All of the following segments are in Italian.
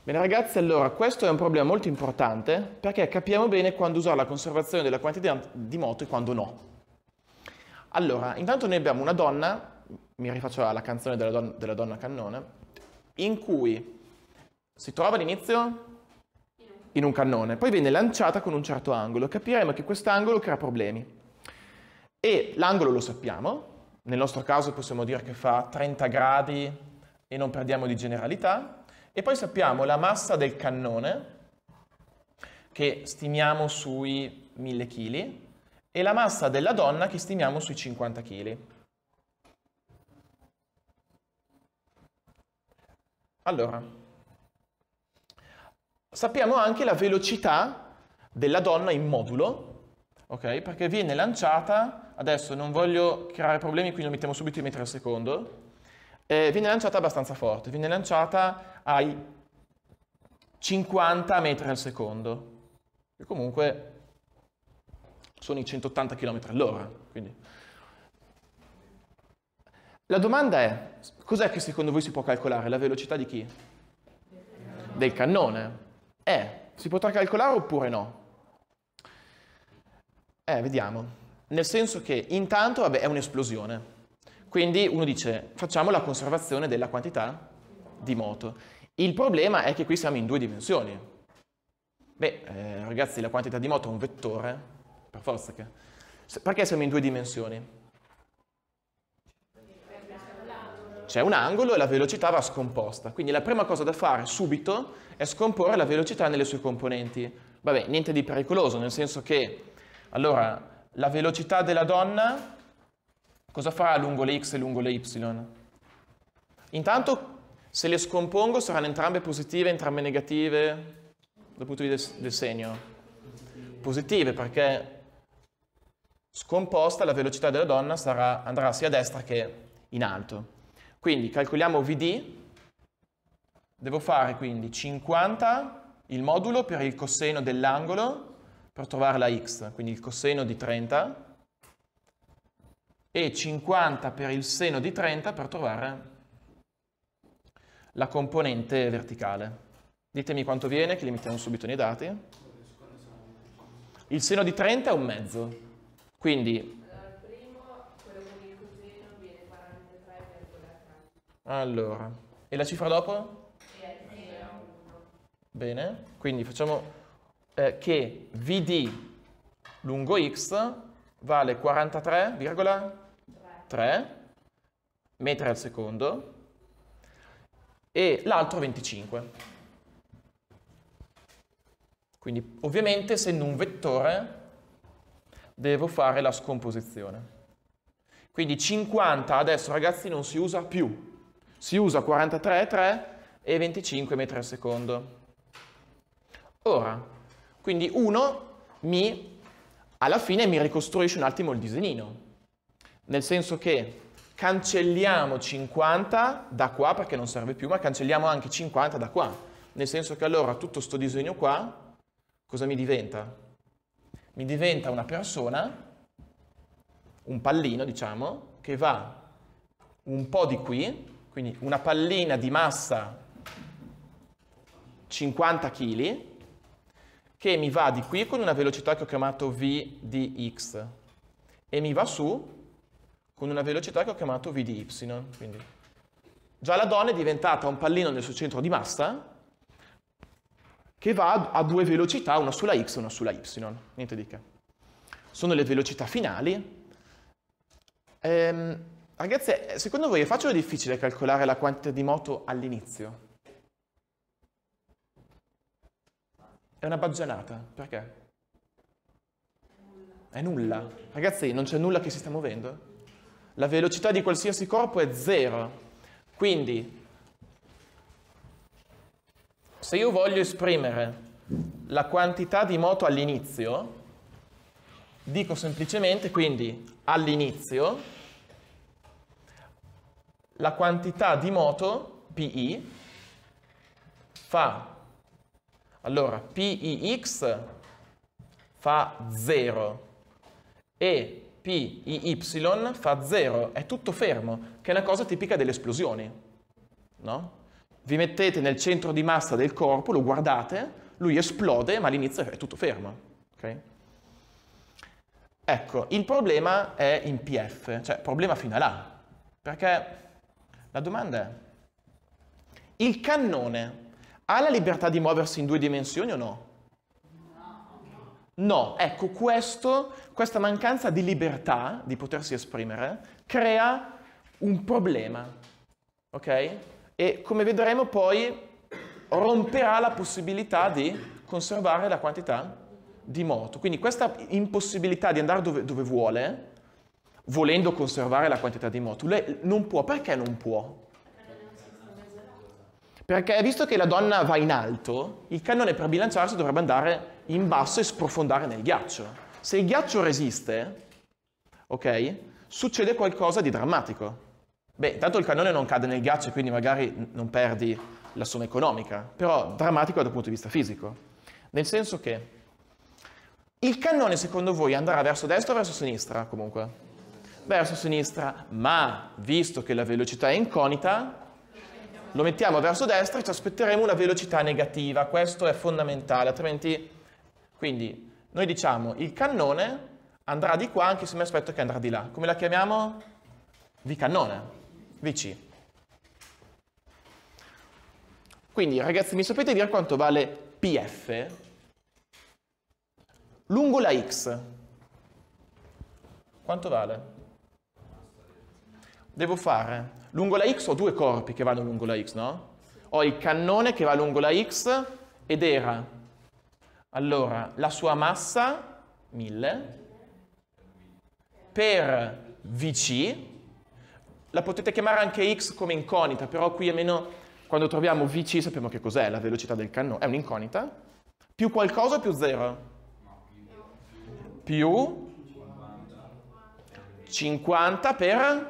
Bene ragazzi, allora questo è un problema molto importante perché capiamo bene quando usare la conservazione della quantità di moto e quando no. Allora, intanto noi abbiamo una donna, mi rifaccio alla canzone della donna cannone, in cui si trova all'inizio in un cannone, poi viene lanciata con un certo angolo. Capiremo che quest'angolo crea problemi. E l'angolo lo sappiamo, nel nostro caso possiamo dire che fa 30 gradi e non perdiamo di generalità. E poi sappiamo la massa del cannone, che stimiamo sui 1000 kg, e la massa della donna che stimiamo sui 50 kg. Allora, sappiamo anche la velocità della donna in modulo, ok? Perché viene lanciata, adesso non voglio creare problemi, quindi lo mettiamo subito in metri al secondo, viene lanciata abbastanza forte, viene lanciata ai 50 metri al secondo, che comunque sono i 180 km all'ora. Quindi. La domanda è, cos'è che secondo voi si può calcolare? La velocità di chi? Del cannone. Si potrà calcolare oppure no? Vediamo. Nel senso che intanto, vabbè, è un'esplosione. Quindi uno dice, facciamo la conservazione della quantità di moto. Il problema è che qui siamo in 2 dimensioni. Ragazzi, la quantità di moto è un vettore, per forza che... Perché siamo in 2 dimensioni? C'è un angolo e la velocità va scomposta. Quindi la prima cosa da fare subito è scomporre la velocità nelle sue componenti. Vabbè, niente di pericoloso, nel senso che, allora, la velocità della donna... Cosa farà lungo le x e lungo le y? Intanto, se le scompongo, saranno entrambe positive, entrambe negative, dal punto di vista del segno? Positive, perché scomposta la velocità della donna andrà sia a destra che in alto. Quindi calcoliamo VD, devo fare quindi 50 il modulo per il coseno dell'angolo per trovare la x, quindi il coseno di 30, e 50 per il seno di 30 per trovare la componente verticale. Ditemi quanto viene, che li mettiamo subito nei dati. Il seno di 30 è un mezzo, quindi... Il primo, quello con il coseno, viene 43,3. Allora, e la cifra dopo? È 0,1. Bene, quindi facciamo che VD lungo x vale 43,3 metri al secondo e l'altro 25. Quindi ovviamente essendo un vettore devo fare la scomposizione. Quindi 50 adesso ragazzi non si usa più, si usa 43,3 e 25 metri al secondo. Ora, quindi alla fine mi ricostruisce un attimo il disegnino, nel senso che cancelliamo 50 da qua perché non serve più, ma cancelliamo anche 50 da qua, nel senso che allora tutto sto disegno qua, cosa mi diventa? Mi diventa una persona, un pallino diciamo, che va un po' di qui, quindi una pallina di massa 50 kg, che mi va di qui con una velocità che ho chiamato v di x e mi va su con una velocità che ho chiamato v di y. Quindi già la donna è diventata un pallino nel suo centro di massa che va a 2 velocità, una sulla x e una sulla y. Niente di che. Sono le velocità finali. Ragazzi, secondo voi è facile o difficile calcolare la quantità di moto all'inizio? È una baggianata. Perché? È nulla. Ragazzi, non c'è nulla che si sta muovendo? La velocità di qualsiasi corpo è 0. Quindi, se io voglio esprimere la quantità di moto all'inizio, dico semplicemente, quindi, all'inizio, la quantità di moto, PI, fa... Allora, PIX fa 0 e PIY fa 0. È tutto fermo, che è una cosa tipica delle esplosioni, no? Vi mettete nel centro di massa del corpo, lo guardate, lui esplode, ma all'inizio è tutto fermo. Okay? Ecco, il problema è in PF, cioè problema fino a là, perché la domanda è, il cannone ha la libertà di muoversi in 2 dimensioni o no? No, ecco, questa mancanza di libertà di potersi esprimere crea un problema, ok? E come vedremo poi romperà la possibilità di conservare la quantità di moto. Quindi questa impossibilità di andare dove vuole, volendo conservare la quantità di moto, lei non può. Perché non può? Perché visto che la donna va in alto, il cannone per bilanciarsi dovrebbe andare in basso e sprofondare nel ghiaccio. Se il ghiaccio resiste, ok, succede qualcosa di drammatico. Beh, intanto il cannone non cade nel ghiaccio e quindi magari non perdi la somma economica, però drammatico dal punto di vista fisico. Nel senso che il cannone secondo voi andrà verso destra o verso sinistra comunque? Verso sinistra, ma visto che la velocità è inconita, lo mettiamo verso destra e ci aspetteremo una velocità negativa, questo è fondamentale, altrimenti, quindi noi diciamo il cannone andrà di qua anche se mi aspetto che andrà di là. Come la chiamiamo? V cannone, VC. Quindi ragazzi mi sapete dire quanto vale PF? Lungo la X. Quanto vale? Devo fare, lungo la X ho 2 corpi che vanno lungo la X, no? Ho il cannone che va lungo la X ed era, allora, la sua massa, 1000, per VC, la potete chiamare anche X come inconita, però qui almeno quando troviamo VC sappiamo che cos'è la velocità del cannone, è un'inconita, più qualcosa o più 0? Più 50 per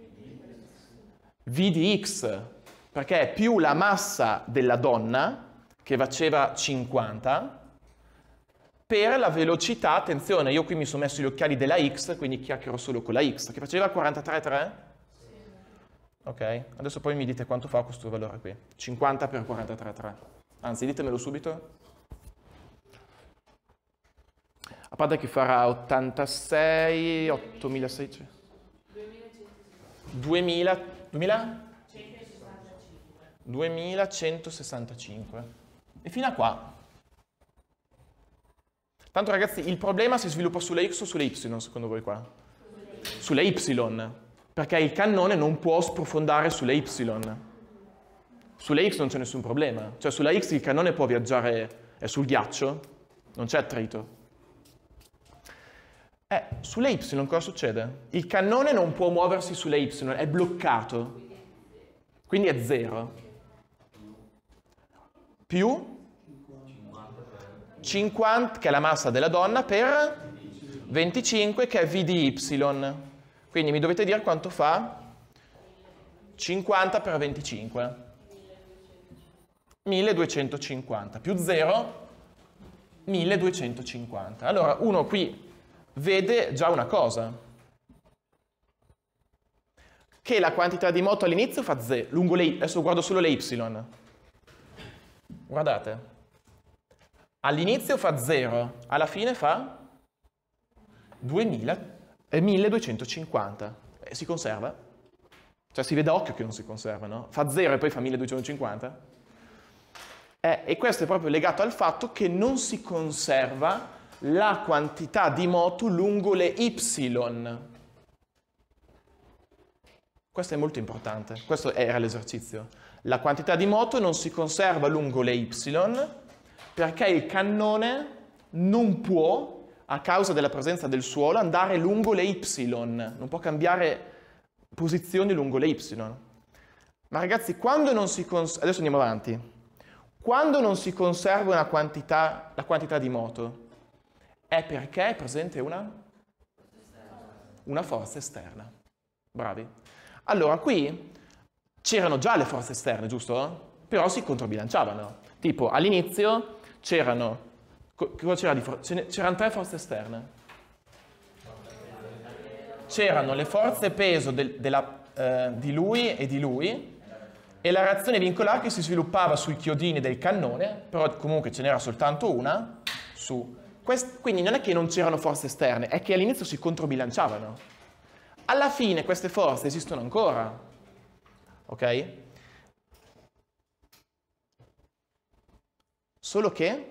V di X, perché è più la massa della donna, che faceva 50, per la velocità, attenzione, io qui mi sono messo gli occhiali della X, quindi chiacchiero solo con la X, che faceva 43,3? Ok, adesso poi mi dite quanto fa questo valore qui, 50 per 43,3, anzi ditemelo subito. A parte che farà 86, 8600, 2165. E fino a qua. Tanto ragazzi, il problema si sviluppa sulle X o sulle Y, secondo voi qua? Sulle Y, perché il cannone non può sprofondare sulle Y. Sulle X non c'è nessun problema. Cioè sulla X il cannone può viaggiare, è sul ghiaccio, non c'è attrito. Sulle Y cosa succede? Il cannone non può muoversi sulle Y, è bloccato. Quindi è 0. Più 50, che è la massa della donna, per 25, che è V di Y. Quindi mi dovete dire quanto fa 50 per 25. 1250. Più 0, 1250. Allora, uno qui vede già una cosa, che la quantità di moto all'inizio fa 0, lungo le, adesso guardo solo le Y, guardate, all'inizio fa 0, alla fine fa 2000 e 1250, si conserva? Cioè si vede a occhio che non si conserva, no? Fa 0 e poi fa 1250? E questo è proprio legato al fatto che non si conserva la quantità di moto lungo le Y. Questo è molto importante, questo era l'esercizio. La quantità di moto non si conserva lungo le Y perché il cannone non può, a causa della presenza del suolo, andare lungo le Y, non può cambiare posizioni lungo le Y. Ma ragazzi, quando non si conserva, adesso andiamo avanti, quando non si conserva la quantità di moto, è perché è presente una forza esterna. Bravi. Allora, qui c'erano già le forze esterne, giusto? Però si controbilanciavano. Tipo, all'inizio c'erano 3 forze esterne. C'erano le forze peso di lui e di lui, e la reazione vincolare che si sviluppava sui chiodini del cannone, però comunque ce n'era soltanto una, quindi non è che non c'erano forze esterne, è che all'inizio si controbilanciavano. Alla fine queste forze esistono ancora, ok? Solo che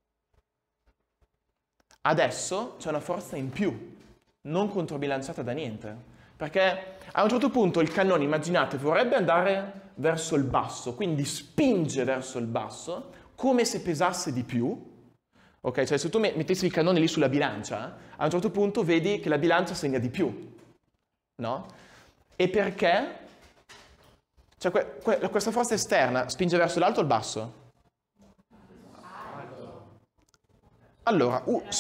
adesso c'è una forza in più, non controbilanciata da niente. Perché a un certo punto il cannone, immaginate, vorrebbe andare verso il basso, quindi spinge verso il basso, come se pesasse di più. Ok, cioè se tu mettessi il cannone lì sulla bilancia, a un certo punto vedi che la bilancia segna di più, no? E perché? Cioè questa forza esterna spinge verso l'alto o il basso? Allora,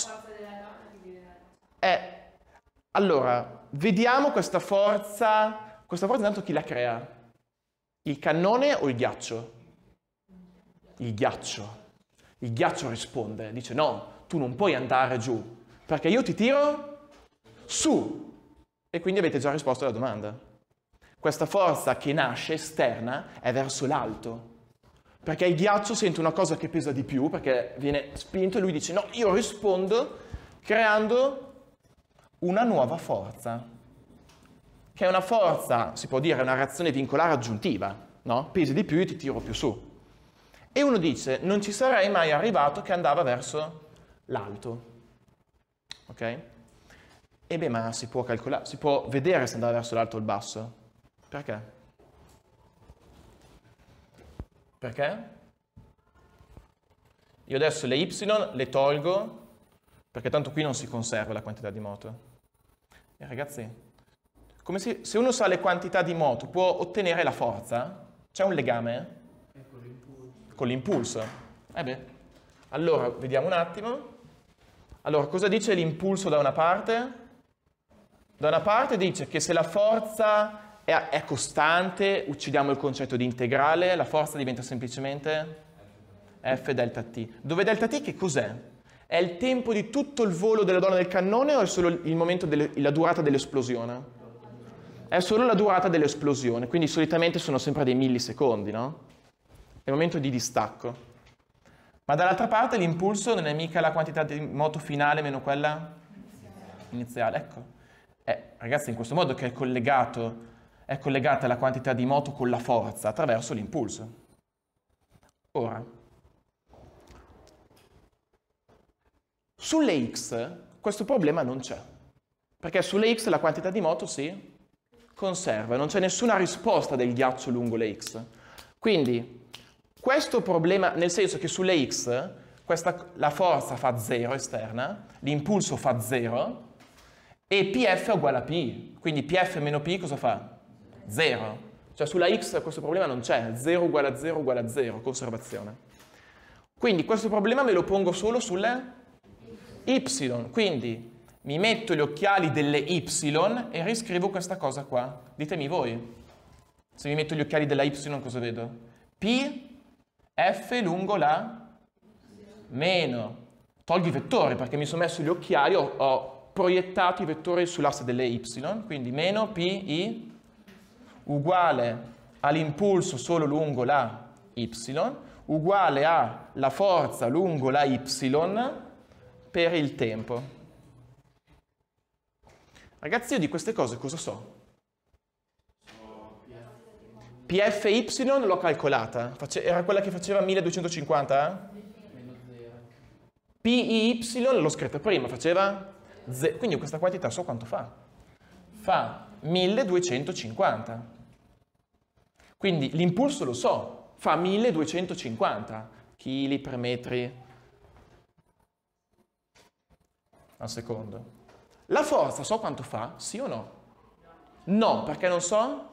allora, vediamo questa forza intanto chi la crea? Il cannone o il ghiaccio? Il ghiaccio. Il ghiaccio risponde, dice no, tu non puoi andare giù, perché io ti tiro su. E quindi avete già risposto alla domanda. Questa forza che nasce esterna è verso l'alto, perché il ghiaccio sente una cosa che pesa di più, perché viene spinto e lui dice no, io rispondo creando una nuova forza, che è una forza, si può dire, una reazione vincolare aggiuntiva, no? Pesi di più, io ti tiro più su. E uno dice, non ci sarei mai arrivato che andava verso l'alto, ok? E beh, ma si può calcolare, si può vedere se andava verso l'alto o il basso. Perché? Perché? Io adesso le y le tolgo, perché tanto qui non si conserva la quantità di moto. E ragazzi, se uno sa le quantità di moto può ottenere la forza? C'è un legame? Con l'impulso. Beh. Allora, vediamo un attimo. Allora, cosa dice l'impulso da una parte? Da una parte dice che se la forza è costante, uccidiamo il concetto di integrale, la forza diventa semplicemente F delta T. Dove delta T che cos'è? È il tempo di tutto il volo della donna del cannone o è solo il momento la durata dell'esplosione? È solo la durata dell'esplosione, quindi solitamente sono sempre dei millisecondi, no? È il momento di distacco. Ma dall'altra parte l'impulso non è mica la quantità di moto finale meno quella iniziale. Ecco. Ragazzi, in questo modo che è collegata la quantità di moto con la forza attraverso l'impulso. Ora, sulle X questo problema non c'è, perché sulle X la quantità di moto si conserva, non c'è nessuna risposta del ghiaccio lungo le X. Quindi questo problema, nel senso che sulle X la forza fa 0 esterna, l'impulso fa 0 e PF è uguale a P, quindi PF meno P cosa fa? 0. Cioè sulla X questo problema non c'è, 0 uguale a 0 uguale a 0, conservazione. Quindi questo problema me lo pongo solo sulle Y, quindi mi metto gli occhiali delle Y e riscrivo questa cosa qua. Ditemi voi, se mi metto gli occhiali della Y cosa vedo? P, F lungo la meno. Tolgo i vettori perché mi sono messo gli occhiali, ho proiettato i vettori sull'asse delle Y, quindi meno P, I uguale all'impulso solo lungo la Y, uguale alla forza lungo la Y per il tempo. Ragazzi, io di queste cose cosa so? PFY l'ho calcolata, era quella che faceva 1250? PIY l'ho scritta prima, faceva 0, quindi questa quantità so quanto fa? Fa 1250. Quindi l'impulso lo so, fa 1250 kg per metri al secondo. La forza so quanto fa? Sì o no? No, perché non so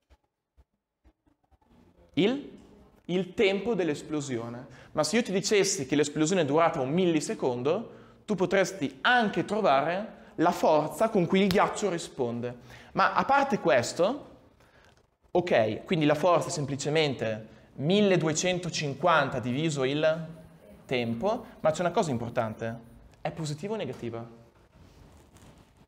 il tempo dell'esplosione. Ma se io ti dicessi che l'esplosione è durata 1 millisecondo, tu potresti anche trovare la forza con cui il ghiaccio risponde. Ma a parte questo, ok, quindi la forza è semplicemente 1250 diviso il tempo, ma c'è una cosa importante. È positiva o negativa?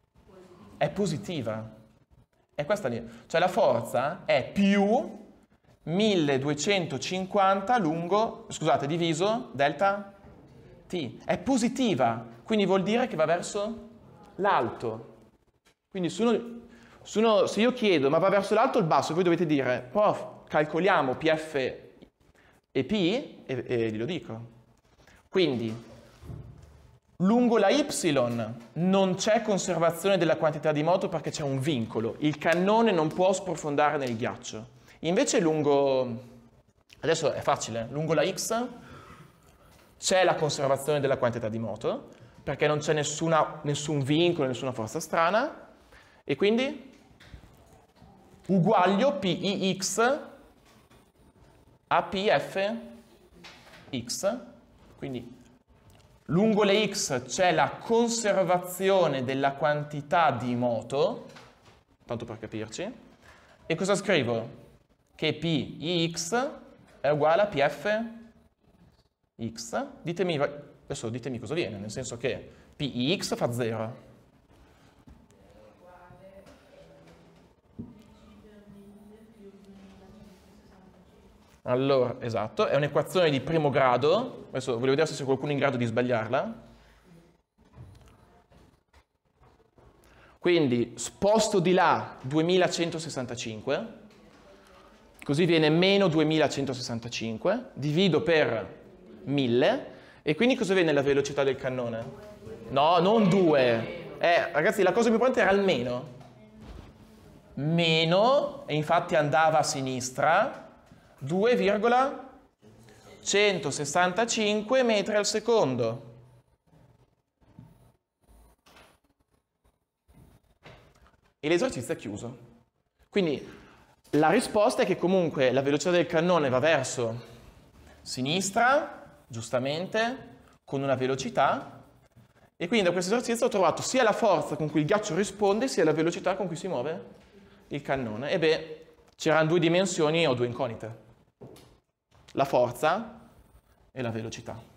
È positiva. È questa lì. Cioè la forza è più 1250 lungo, scusate, diviso delta t. È positiva, quindi vuol dire che va verso l'alto. Quindi se io chiedo, ma va verso l'alto o il basso? Voi dovete dire, prof, calcoliamo PF e P e glielo dico. Quindi, lungo la Y non c'è conservazione della quantità di moto perché c'è un vincolo. Il cannone non può sprofondare nel ghiaccio. Invece lungo, adesso è facile, lungo la X c'è la conservazione della quantità di moto perché non c'è nessun vincolo, nessuna forza strana e quindi uguaglio PIX a PFX. Quindi lungo le X c'è la conservazione della quantità di moto, tanto per capirci, e cosa scrivo? Che PIX è uguale a PFX. Adesso ditemi cosa viene, nel senso che PIX fa 0. Allora, esatto, è un'equazione di primo grado. Adesso voglio vedere se c'è qualcuno in grado di sbagliarla. Quindi sposto di là 2165, così viene meno 2165, divido per 1000, e quindi cosa viene la velocità del cannone? No, non 2. Ragazzi, la cosa più importante era il meno. Meno, e infatti andava a sinistra, 2,165 metri al secondo. E l'esercizio è chiuso. Quindi la risposta è che comunque la velocità del cannone va verso sinistra, giustamente, con una velocità, e quindi da questo esercizio ho trovato sia la forza con cui il ghiaccio risponde, sia la velocità con cui si muove il cannone. E beh, c'erano due dimensioni o due incognite. La forza e la velocità.